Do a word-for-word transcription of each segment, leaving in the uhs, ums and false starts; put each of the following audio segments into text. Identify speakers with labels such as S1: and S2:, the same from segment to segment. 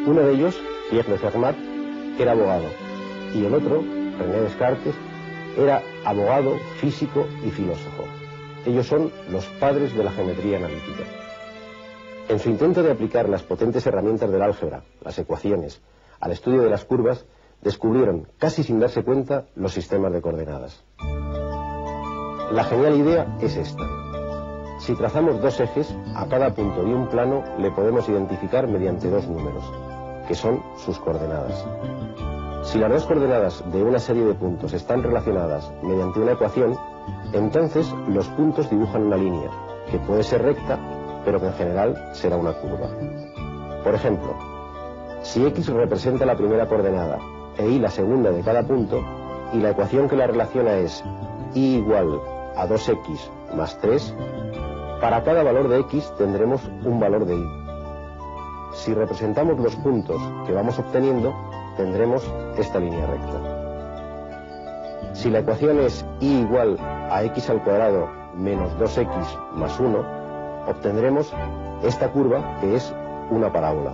S1: Uno de ellos, Pierre de Fermat, era abogado, y el otro, René Descartes, era abogado, físico y filósofo. Ellos son los padres de la geometría analítica. En su intento de aplicar las potentes herramientas del álgebra, las ecuaciones, al estudio de las curvas, descubrieron, casi sin darse cuenta, los sistemas de coordenadas. La genial idea es esta. Si trazamos dos ejes, a cada punto de un plano le podemos identificar mediante dos números, que son sus coordenadas. Si las dos coordenadas de una serie de puntos están relacionadas mediante una ecuación, entonces los puntos dibujan una línea, que puede ser recta, pero que en general será una curva. Por ejemplo, si x representa la primera coordenada e y la segunda de cada punto, y la ecuación que la relaciona es y igual a dos equis más tres, para cada valor de x tendremos un valor de y. Si representamos los puntos que vamos obteniendo, tendremos esta línea recta. Si la ecuación es y igual a x al cuadrado menos dos equis más uno, obtendremos esta curva que es una parábola.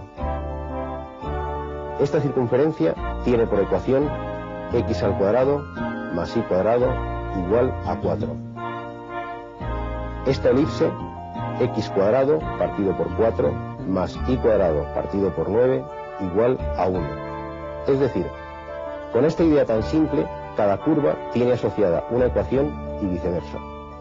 S1: Esta circunferencia tiene por ecuación x al cuadrado más y cuadrado igual a cuatro. Esta elipse, x cuadrado partido por cuatro más y cuadrado partido por nueve igual a uno. Es decir, con esta idea tan simple, cada curva tiene asociada una ecuación y viceversa.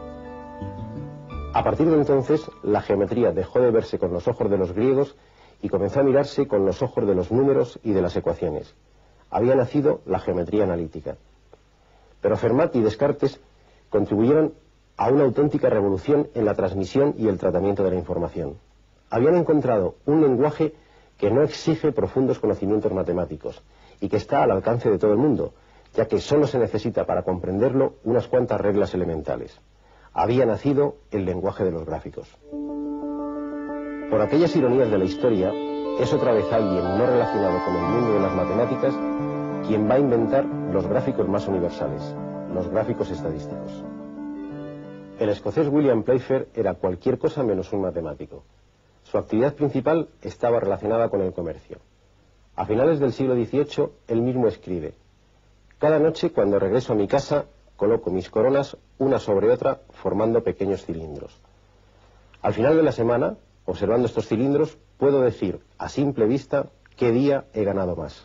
S1: A partir de entonces, la geometría dejó de verse con los ojos de los griegos y comenzó a mirarse con los ojos de los números y de las ecuaciones. Había nacido la geometría analítica. Pero Fermat y Descartes contribuyeron a una auténtica revolución en la transmisión y el tratamiento de la información. Habían encontrado un lenguaje que no exige profundos conocimientos matemáticos y que está al alcance de todo el mundo, ya que solo se necesita para comprenderlo unas cuantas reglas elementales. Había nacido el lenguaje de los gráficos. Por aquellas ironías de la historia, es otra vez alguien no relacionado con el mundo de las matemáticas quien va a inventar los gráficos más universales, los gráficos estadísticos. El escocés William Playfair era cualquier cosa menos un matemático. Su actividad principal estaba relacionada con el comercio. A finales del siglo dieciocho, él mismo escribe: cada noche cuando regreso a mi casa, coloco mis coronas una sobre otra formando pequeños cilindros. Al final de la semana, observando estos cilindros, puedo decir a simple vista qué día he ganado más.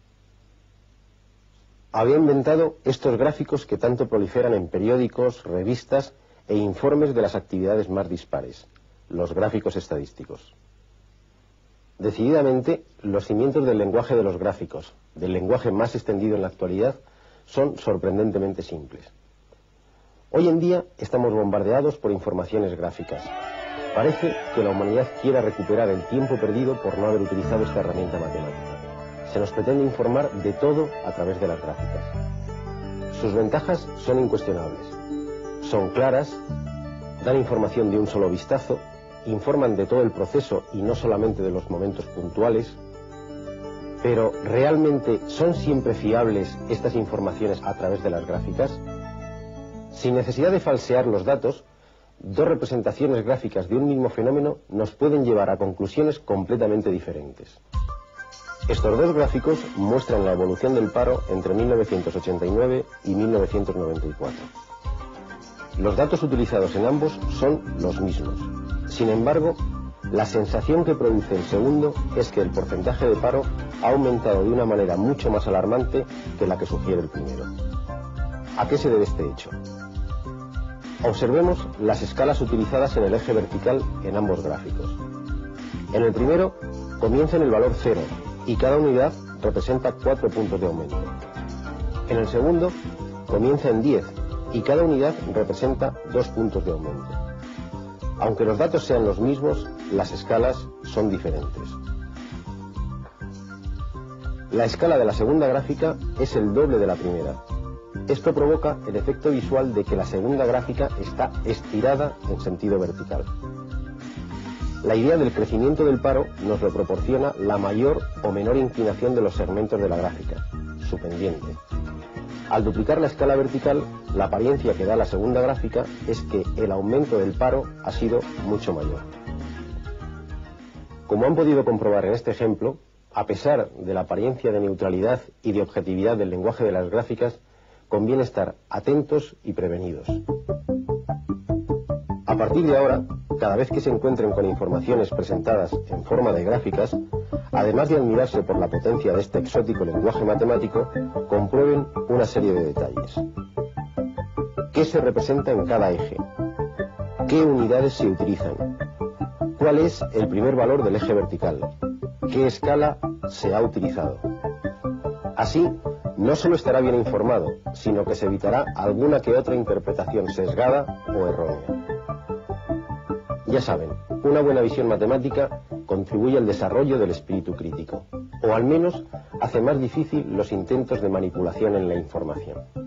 S1: Había inventado estos gráficos que tanto proliferan en periódicos, revistas e informes de las actividades más dispares, los gráficos estadísticos. Decididamente, los cimientos del lenguaje de los gráficos, del lenguaje más extendido en la actualidad, son sorprendentemente simples. Hoy en día estamos bombardeados por informaciones gráficas. Parece que la humanidad quiera recuperar el tiempo perdido por no haber utilizado esta herramienta matemática. Se nos pretende informar de todo a través de las gráficas. Sus ventajas son incuestionables. Son claras, dan información de un solo vistazo, informan de todo el proceso y no solamente de los momentos puntuales. Pero, ¿realmente son siempre fiables estas informaciones a través de las gráficas? Sin necesidad de falsear los datos, dos representaciones gráficas de un mismo fenómeno nos pueden llevar a conclusiones completamente diferentes. Estos dos gráficos muestran la evolución del paro entre mil novecientos ochenta y nueve y mil novecientos noventa y cuatro. Los datos utilizados en ambos son los mismos. Sin embargo, la sensación que produce el segundo es que el porcentaje de paro ha aumentado de una manera mucho más alarmante que la que sugiere el primero. ¿A qué se debe este hecho? Observemos las escalas utilizadas en el eje vertical en ambos gráficos. En el primero comienza en el valor cero y cada unidad representa cuatro puntos de aumento. En el segundo comienza en diez y cada unidad representa dos puntos de aumento. Aunque los datos sean los mismos, las escalas son diferentes. La escala de la segunda gráfica es el doble de la primera. Esto provoca el efecto visual de que la segunda gráfica está estirada en sentido vertical. La idea del crecimiento del paro nos lo proporciona la mayor o menor inclinación de los segmentos de la gráfica, su pendiente. Al duplicar la escala vertical, la apariencia que da la segunda gráfica es que el aumento del paro ha sido mucho mayor. Como han podido comprobar en este ejemplo, a pesar de la apariencia de neutralidad y de objetividad del lenguaje de las gráficas, conviene estar atentos y prevenidos. A partir de ahora, cada vez que se encuentren con informaciones presentadas en forma de gráficas, además de admirarse por la potencia de este exótico lenguaje matemático, comprueben una serie de detalles. ¿Qué se representa en cada eje? ¿Qué unidades se utilizan? ¿Cuál es el primer valor del eje vertical? ¿Qué escala se ha utilizado? Así, no solo estará bien informado, sino que se evitará alguna que otra interpretación sesgada o errónea. Ya saben, una buena visión matemática contribuye al desarrollo del espíritu crítico, o al menos hace más difícil los intentos de manipulación en la información.